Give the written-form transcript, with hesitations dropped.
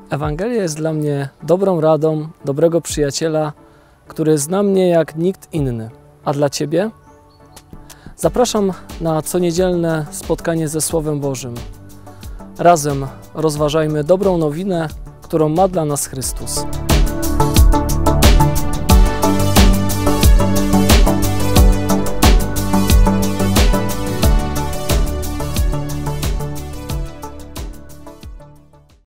Ewangelia jest dla mnie dobrą radą, dobrego przyjaciela, który zna mnie jak nikt inny. A dla Ciebie? Zapraszam na coniedzielne spotkanie ze Słowem Bożym. Razem rozważajmy dobrą nowinę, którą ma dla nas Chrystus.